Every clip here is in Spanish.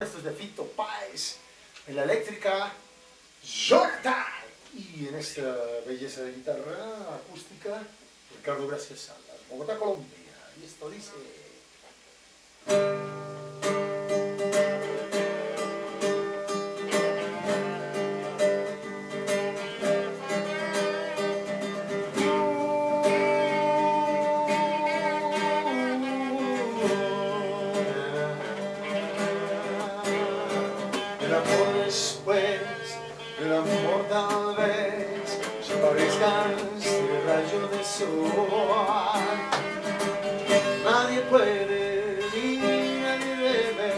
Esto es de Fito Páez, en la eléctrica Jonathan, y en esta belleza de guitarra acústica Ricardo Gracias Salas, Bogotá, Colombia. Y esto dice... El amor después, el amor tal vez se parezca a este rayo de sol. Nadie puede ni nadie debe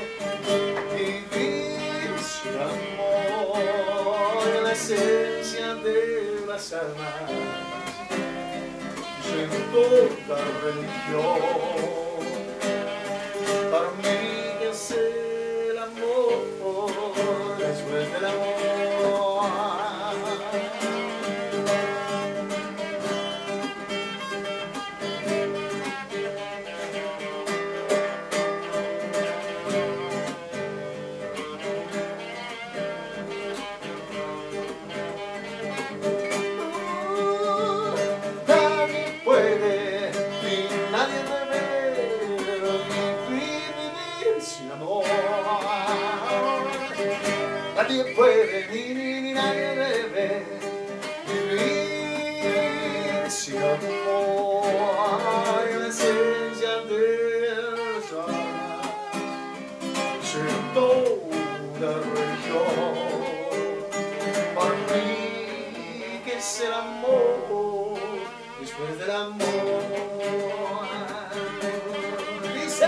vivir sin amor, la esencia de las almas y en toda religión. Para mí que es el amor después del amor. Nadie puede ni nadie debe vivir sin amor. Nadie puede ni nadie debe vivir sin amor. La esencia de las almas en toda religión. Para mí que es el amor después del amor. Dice...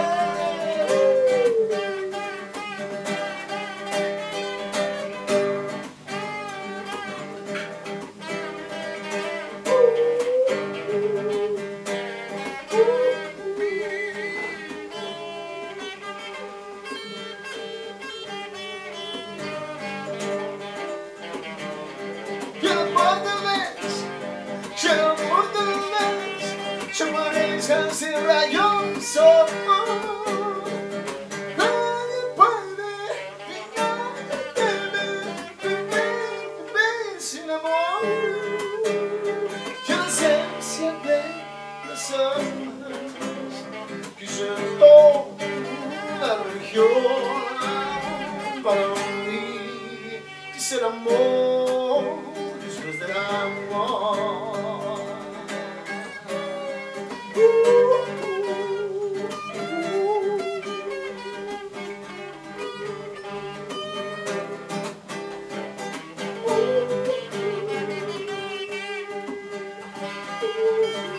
Se parezcan sin rayos, nadie puede vivir sin amor. Yo la esencia de las almas que se toda la región. Para mí es el amor después del amor.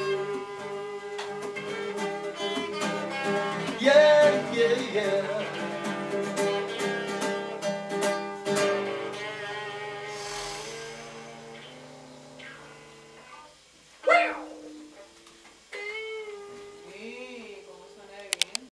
Yeah, yeah, yeah.